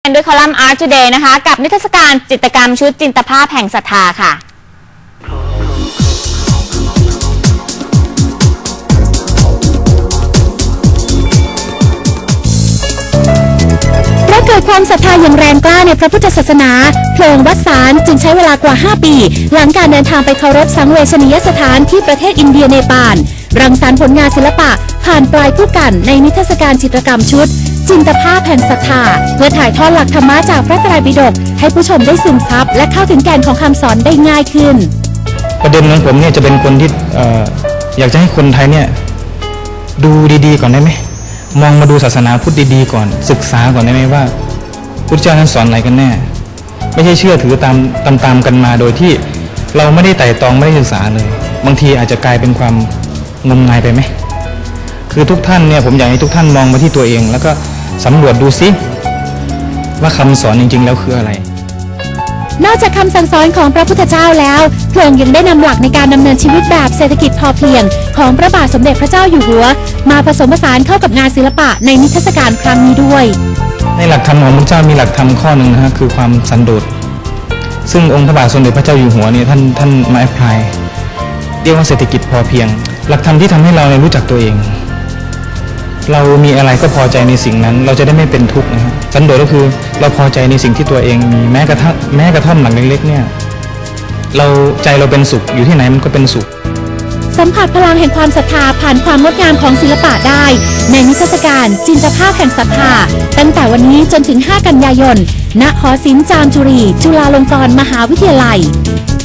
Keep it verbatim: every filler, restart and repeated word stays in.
ด้วยคอลัมน์ Art Today นะคะกับนิทรรศการจิตรกรรมชุดจินตภาพแห่งศรัทธาค่ะเพราะเกิดความศรัทธาอย่างแรงกล้าในพระพุทธศาสนาเพลิงวัดสารจึงใช้เวลากว่าห้าปีหลังการเดินทางไปเคารพสังเวชนียสถานที่ประเทศอินเดียเนปาลรังสรรค์ผลงานศิลปะผ่านปลายผู้กันในนิทรรศการจิตรกรรมชุดจินตภาพแห่งศรัทธาเพื่อถ่ายทอดหลักธรรมะจากพระไตรปิฎกให้ผู้ชมได้ซึมซับและเข้าถึงแก่นของคำสอนได้ง่ายขึ้นประเด็นของผมเนี่ยจะเป็นคนที่เอ่ออยากจะให้คนไทยเนี่ยดูดีๆก่อนได้ไหมมองมาดูศาสนาพุทธดีๆก่อนศึกษาก่อนได้ไหมว่าพุทธเจ้าท่านสอนอะไรกันแน่ไม่ใช่เชื่อถือตามตามตามกันมาโดยที่เราไม่ได้ไต่ตองไม่ได้ศึกษาเลยบางทีอาจจะกลายเป็นความงมงายไปไหมคือทุกท่านเนี่ยผมอยากให้ทุกท่านมองมาที่ตัวเองแล้วก็สำรวจดูซิว่าคำสอนจริงๆแล้วคืออะไรนอกจากคำสั่งสอนของพระพุทธเจ้าแล้วเพลิงยังได้นำหลักในการดำเนินชีวิตแบบเศรษฐกิจพอเพียงของพระบาทสมเด็จพระเจ้าอยู่หัวมาผสมผสานเข้ากับงานศิลปะในนิทรรศการครั้งนี้ด้วยในหลักธรรมของพระเจ้ามีหลักธรรมข้อหนึ่งนะฮะคือความสันโดษซึ่งองค์พระบาทสมเด็จพระเจ้าอยู่หัวเนี่ยท่านท่านมาแอพพลายเรียกว่าเศรษฐกิจพอเพียงหลักธรรมที่ทำให้เรารู้จักตัวเองเรามีอะไรก็พอใจในสิ่งนั้นเราจะได้ไม่เป็นทุกข์นะฮะสันโดษก็คือเราพอใจในสิ่งที่ตัวเองมีแม้กระทั่งแม้กระท่อมหลังเล็กๆเนี่ยเราใจเราเป็นสุขอยู่ที่ไหนมันก็เป็นสุขสัมผัสพลังแห่งความศรัทธาผ่านความงดงามของศิลปะได้ในนิทรรศการจินตภาพแห่งศรัทธาตั้งแต่วันนี้จนถึงห้ากันยายนณหอศิลป์จามจุรีจุฬาลงกรณ์มหาวิทยาลัย